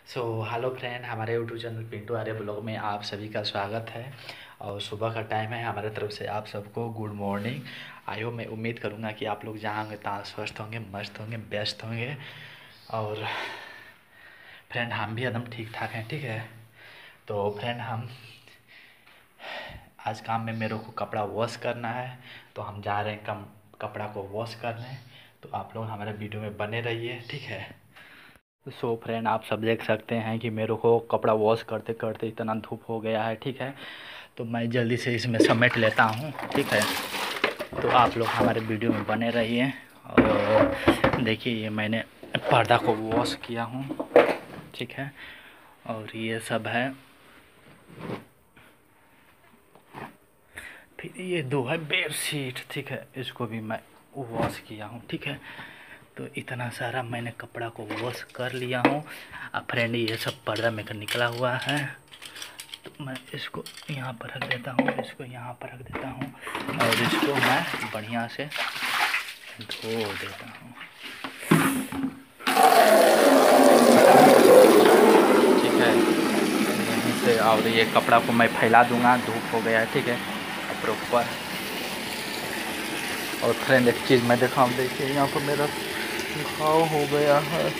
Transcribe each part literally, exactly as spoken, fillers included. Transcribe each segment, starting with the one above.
सो hello friend, हमारे YouTube channel Pintu Arya vlog में आप सभी का स्वागत है। और सुबह का टाइम है, हमारे तरफ से आप सबको गुड मॉर्निंग। आयो मैं उम्मीद करूँगा कि आप लोग जहाँ होंगे तहाँ स्वस्थ होंगे, मस्त होंगे, बेस्ट होंगे। और फ्रेंड हम भी एकदम ठीक ठाक हैं, ठीक है। तो फ्रेंड हम आज काम में मेरे को कपड़ा वॉश करना है, तो हम जा रहे हैं कम कपड़ा को वॉश करने। तो आप लोग हमारे वीडियो में बने रहिए, ठीक है। सो फ्रेंड, आप सब देख सकते हैं कि मेरे को कपड़ा वॉश करते करते इतना धूप हो गया है, ठीक है। तो मैं जल्दी से इसमें समेट लेता हूँ, ठीक है। तो आप लोग हमारे वीडियो में बने रहिए। और देखिए, ये मैंने पर्दा को वॉश किया हूँ, ठीक है। और ये सब है, फिर ये दो है बेडशीट, ठीक है, इसको भी मैं वॉश किया हूँ, ठीक है। तो इतना सारा मैंने कपड़ा को वॉश कर लिया हूँ। अब फ्रेंड, ये सब पर्दा में निकला हुआ है, तो मैं इसको यहाँ पर रख देता हूँ, इसको यहाँ पर रख देता हूँ, और इसको मैं बढ़िया से धो देता हूँ, ठीक है। यहीं से और ये कपड़ा को मैं फैला दूंगा, धूप हो गया है, ठीक है, प्रॉपर। और फ्रेंड, एक चीज़ मैं दिखाऊँ, देखिए यहाँ पर मेरा घाव हो गया है।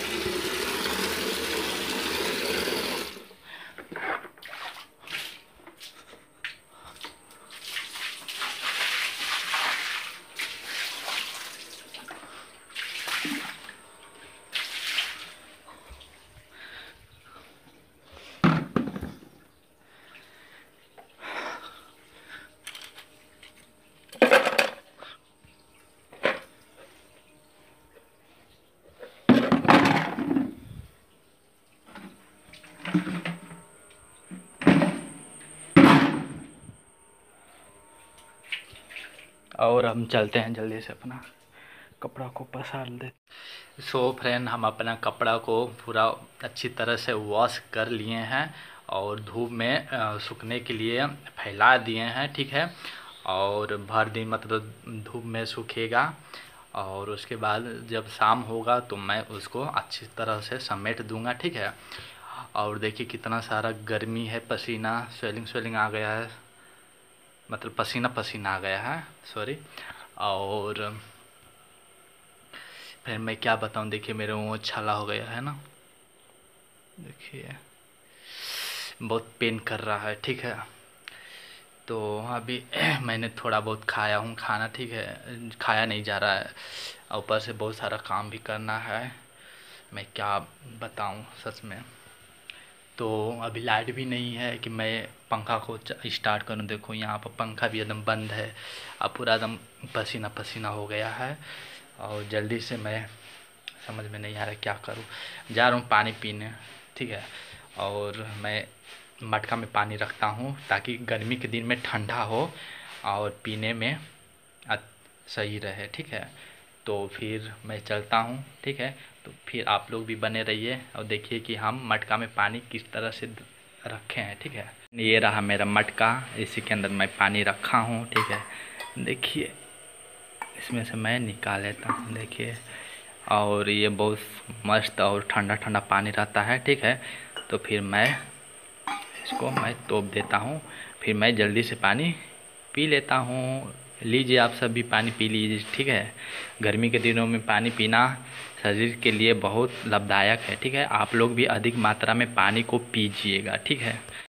और हम चलते हैं जल्दी से अपना कपड़ा को पसार दे। सो फ्रेंड, हम अपना कपड़ा को पूरा अच्छी तरह से वॉश कर लिए हैं और धूप में सूखने के लिए फैला दिए हैं, ठीक है। और भर दिन मतलब धूप में सूखेगा, और उसके बाद जब शाम होगा तो मैं उसको अच्छी तरह से समेट दूंगा, ठीक है। और देखिए कितना सारा गर्मी है, पसीना स्वेलिंग स्वेलिंग आ गया है, मतलब पसीना पसीना आ गया है, सॉरी। और फिर मैं क्या बताऊं, देखिए मेरे मुँह छाला हो गया है ना, देखिए बहुत पेन कर रहा है, ठीक है। तो अभी मैंने थोड़ा बहुत खाया हूँ खाना, ठीक है, खाया नहीं जा रहा है, ऊपर से बहुत सारा काम भी करना है, मैं क्या बताऊँ सच में। तो अभी लाइट भी नहीं है कि मैं पंखा को स्टार्ट करूं। देखो यहाँ पर पंखा भी एकदम बंद है, अब पूरा एकदम पसीना पसीना हो गया है। और जल्दी से मैं समझ में नहीं आ रहा क्या करूं, जा रहा हूँ पानी पीने, ठीक है। और मैं मटका में पानी रखता हूँ ताकि गर्मी के दिन में ठंडा हो और पीने में सही रहे, ठीक है। तो फिर मैं चलता हूँ, ठीक है। तो फिर आप लोग भी बने रहिए और देखिए कि हम मटका में पानी किस तरह से रखे हैं, ठीक है। ये रहा मेरा मटका, इसी के अंदर मैं पानी रखा हूँ, ठीक है। देखिए इसमें से मैं निकाल लेता हूँ, देखिए। और ये बहुत मस्त और ठंडा ठंडा पानी रहता है, ठीक है। तो फिर मैं इसको मैं तोप देता हूँ, फिर मैं जल्दी से पानी पी लेता हूँ। लीजिए आप सभी पानी पी लीजिए, ठीक है। गर्मी के दिनों में पानी पीना शरीर के लिए बहुत लाभदायक है, ठीक है। आप लोग भी अधिक मात्रा में पानी को पीजिएगा, ठीक है।